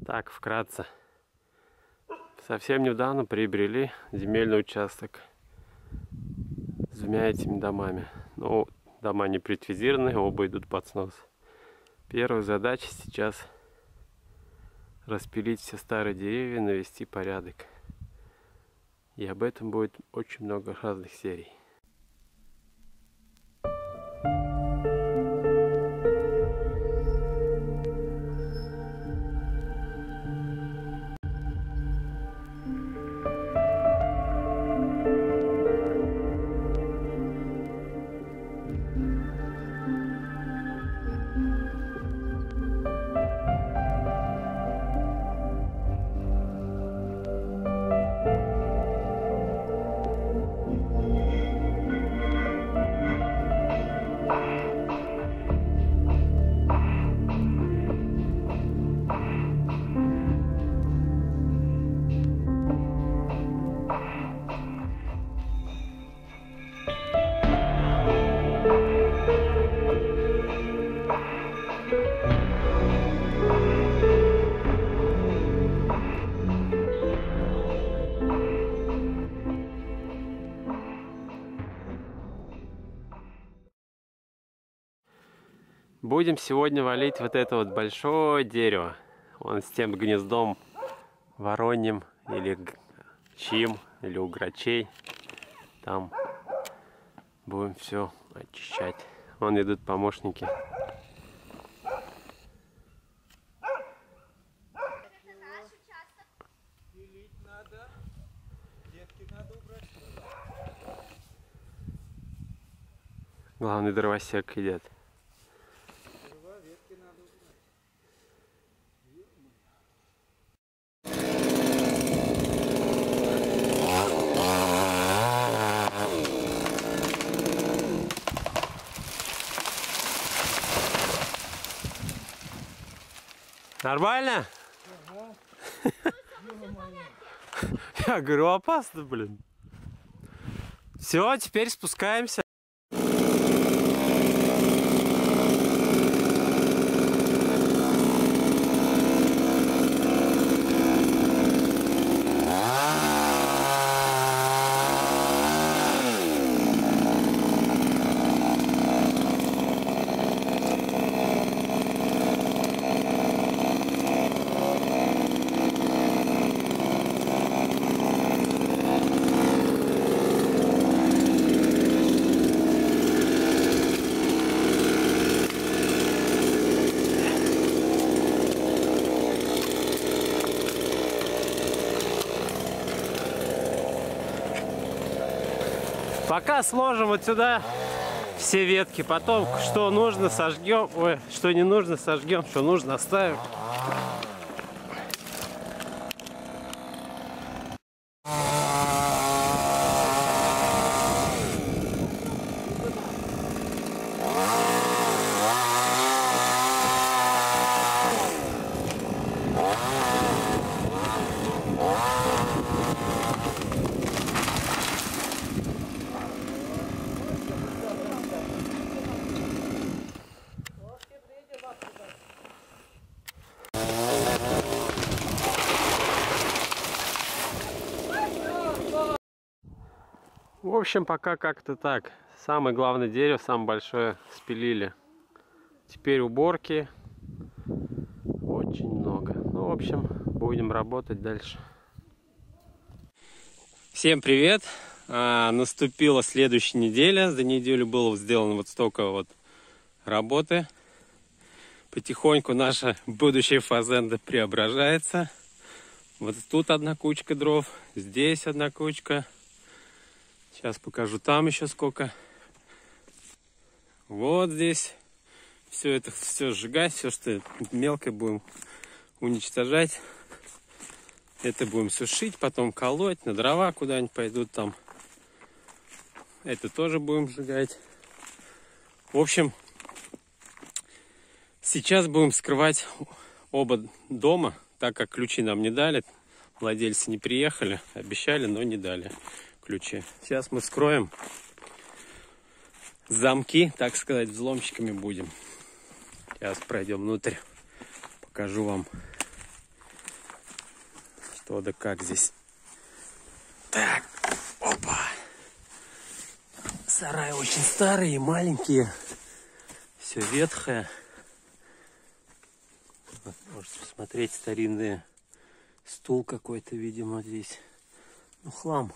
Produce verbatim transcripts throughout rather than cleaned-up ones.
Так, вкратце. Совсем недавно приобрели земельный участок с двумя этими домами. Ну, дома не предвизированы, оба идут под снос. Первая задача сейчас распилить все старые деревья, навести порядок. И об этом будет очень много разных серий. Будем сегодня валить вот это вот большое дерево. Вон с тем гнездом вороньим или чьим, или у грачей. Там будем все очищать. Вон идут помощники. Главный дровосек идет. Нормально? Ага. Я говорю, опасно, блин. Все, теперь спускаемся. Пока сложим вот сюда все ветки, потом что нужно сожгем, ой, что не нужно сожгем, что нужно оставим. В общем, пока как-то так. Самое главное дерево, самое большое, спилили. Теперь уборки очень много. Ну, в общем, будем работать дальше. Всем привет! А, наступила следующая неделя. За неделю было сделано вот столько вот работы. Потихоньку наша будущая фазенда преображается. Вот тут одна кучка дров, здесь одна кучка. Сейчас покажу, там еще сколько. Вот здесь. Все это, все сжигать, все, что мелкое, будем уничтожать. Это будем сушить, потом колоть, на дрова куда-нибудь пойдут там. Это тоже будем сжигать. В общем, сейчас будем скрывать оба дома, так как ключи нам не дали. Владельцы не приехали, обещали, но не дали ключи. Сейчас мы вскроем замки, так сказать, взломщиками будем. Сейчас пройдем внутрь, покажу вам. Что да как здесь. Так, опа. Сараи очень старые, маленькие. Все ветхое. Вот, можете посмотреть, старинный стул какой-то, видимо, здесь. Ну, хлам.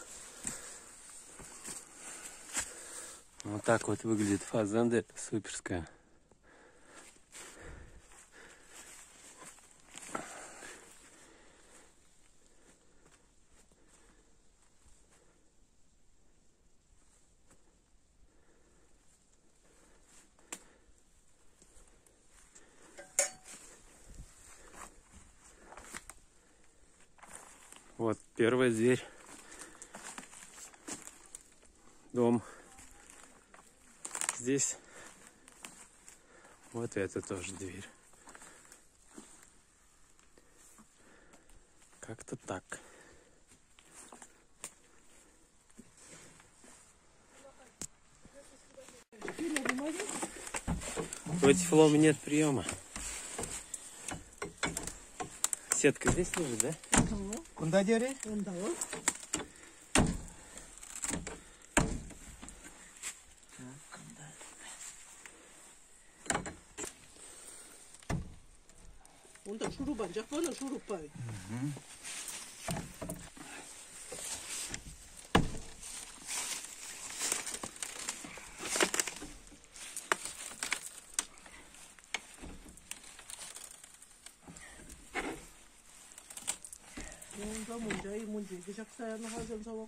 Вот так вот выглядит фазенда. Это суперская. Вот первая дверь. Дом. Здесь. Вот это тоже дверь. Как-то так. В этих фломе нет приема. Сетка здесь лежит, да? Куда дери? 온다 주루반 작거는 주루반. 뭔가 문제이 문제 그 작사는 하선서.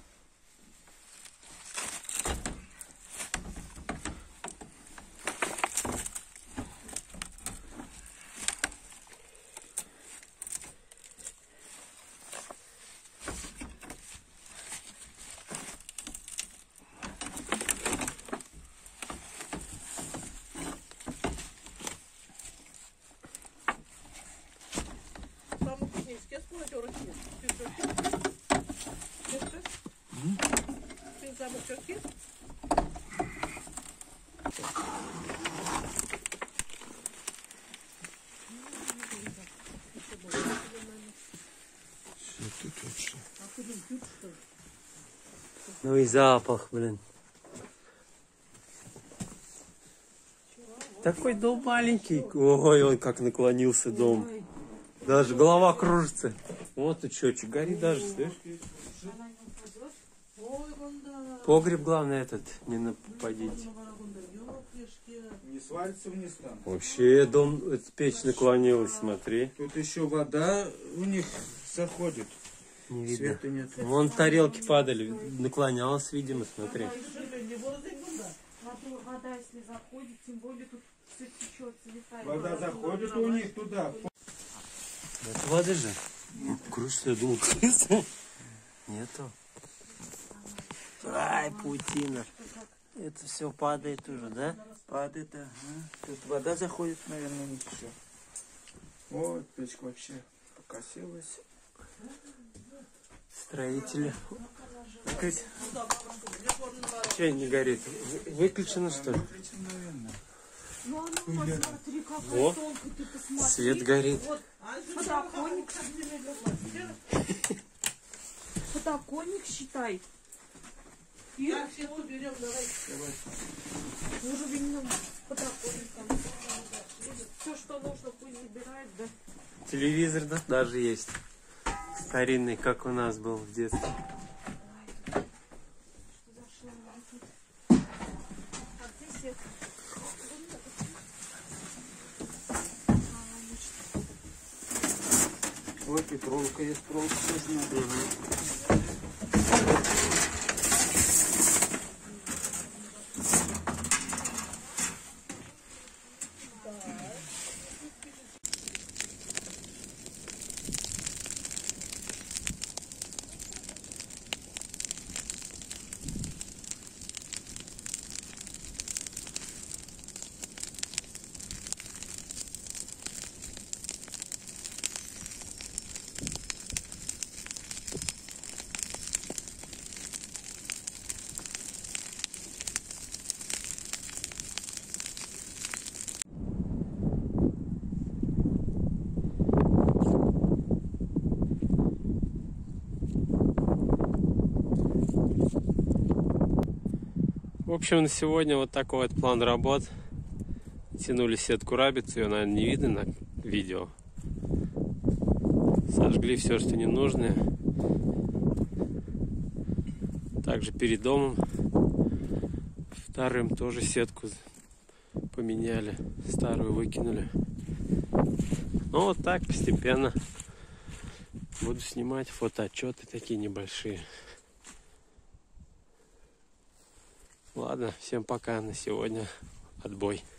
Ну и запах, блин. Такой дом маленький. Ой, он как наклонился дом. Даже голова кружится. Вот и счетчик горит даже, слышишь? Погреб, главное, этот, не нападите. Не свалится вниз там. Вообще дом, эта печь наклонилась, смотри. Тут еще вода у них заходит. Не видно. Света нет. Вон тарелки падали, наклонялась, видимо, смотри. Вода, если заходит, тем более тут все течет, залетает. Вода заходит у них туда. Это воды же. Кружится, я думал, крыса. Нету. Ай, паутина. Это все падает уже, да? Падает, ага. Тут вода заходит, наверное, не все. Вот, печка вообще покосилась. Строители. Че не горит? Выключено, что ли? Выключено, наверное. Ну, а ну, посмотри, какой Во. тонкий, ты посмотри. Свет горит. Вот, подоконник. Подоконник, считай. Я все тут берем, давай. Уровень подоконника. Все, что нужно, пусть забирает, да. Телевизор, да, даже есть. Старинный, как у нас был в детстве. А где свет? Вот и проволока есть, проволока нужна. В общем, на сегодня вот такой вот план работ. Тянули сетку рабицу, ее, наверное, не видно на видео. Сожгли все, что ненужное. Также перед домом вторым тоже сетку поменяли, старую выкинули. Ну вот так постепенно буду снимать фотоотчеты такие небольшие. Ладно, всем пока на сегодня. Отбой.